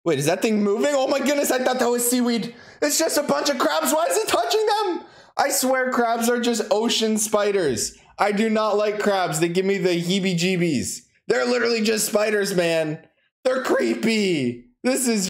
Wait, is that thing moving? Oh my goodness, I thought that was seaweed. It's just a bunch of crabs. Why is it touching them? I swear crabs are just ocean spiders. I do not like crabs. They give me the heebie-jeebies. They're literally just spiders, man. They're creepy. This is